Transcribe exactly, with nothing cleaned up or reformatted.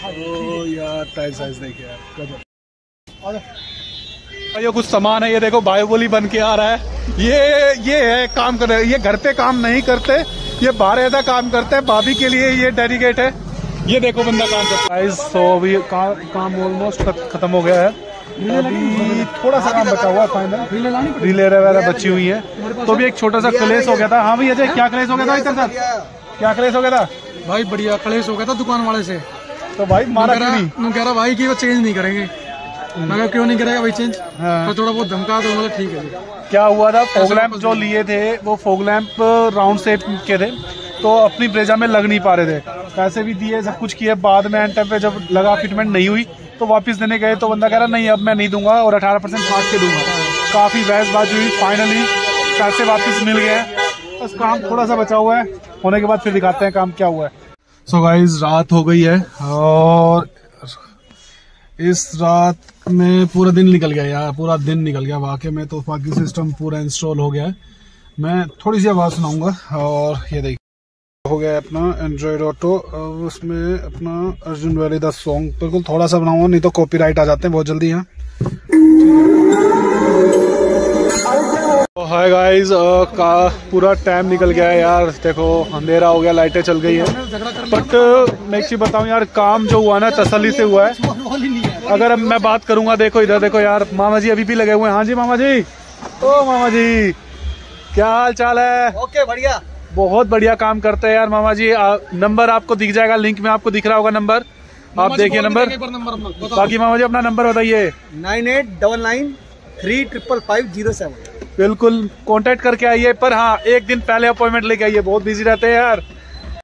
ओ यार tyre size देखिए यार गजब। ये कुछ सामान है, ये देखो बाहुबली बन के आ रहा है। ये ये है काम कर रहे हैं, ये घर पे काम नहीं करते, ये बाहर ऐसा काम करते हैं। भाभी के लिए ये डेडिकेट है। ये देखो बंदा काम करता है। तो अभी का, काम ऑलमोस्ट खत्म हो गया है, अभी थोड़ा सा काम बचा हुआ है फाइनल। रिले वगैरह बची हुई है, तो भी एक छोटा सा क्लेश हो गया था। हाँ भाई अजय, क्या क्लेश हो गया था इधर साथ? क्या क्लेश हो गया था भाई? बढ़िया क्लेश हो गया था दुकान वाले से। तो भाई मारा क्यों नहीं? कह रहा भाई कि वो चेंज नहीं करेंगे। मैं क्यों नहीं करेगा भाई चेंज? हाँ। तो थोड़ा बहुत धमका तो मतलब ठीक है। क्या हुआ था, फोग लैंप जो लिए थे वो फोग लैंप राउंड शेप के थे, तो अपनी ब्रेजा में लग नहीं पा रहे थे। पैसे भी दिए, सब कुछ किए, बाद में एंड टाइम पे जब लगा फिटमेंट नहीं हुई तो वापस देने गए तो बंदा कह रहा नहीं अब मैं नहीं दूंगा और अठारह परसेंट काट के दूंगा। काफी बहसबाजी हुई, फाइनली पैसे वापस मिल गए। बस काम थोड़ा सा बचा हुआ है, होने के बाद फिर दिखाते हैं काम क्या हुआ है। सो गाइज रात हो गई है और इस रात में पूरा दिन निकल गया यार, पूरा दिन निकल गया वाकई में। तो बाकी सिस्टम पूरा इंस्टॉल हो गया है। मैं थोड़ी सी आवाज़ सुनाऊंगा। और ये देखिए हो गया अपना एंड्रॉयड ऑटो, उसमें अपना अर्जुन वैली द सॉन्ग बिल्कुल थोड़ा सा बनाऊंगा, नहीं तो कॉपीराइट आ जाते हैं बहुत जल्दी यहाँ। हाय गाइस, का पूरा टाइम निकल गया है यार। देखो अंधेरा हो गया, लाइटें चल गई है, बट मैं एक चीज बताऊं यार, काम जो हुआ ना तसल्ली से हुआ है। अगर अब मैं बात करूंगा, देखो इधर देखो यार, मामा जी अभी भी लगे हुए हैं। हाँ जी मामा जी, ओ मामा जी क्या हाल चाल है? ओके बढ़िया, बहुत बढ़िया काम करते हैं यार मामा जी। आ, नंबर आपको दिख जाएगा, लिंक में आपको दिख रहा होगा नंबर, आप देखिए नंबर। बाकी मामा जी अपना नंबर बताइए। Nine eight double nine three triple five zero seven. बिल्कुल कांटेक्ट करके आइए, पर हाँ एक दिन पहले अपॉइंटमेंट लेके आइए, बहुत बिजी रहते हैं यार।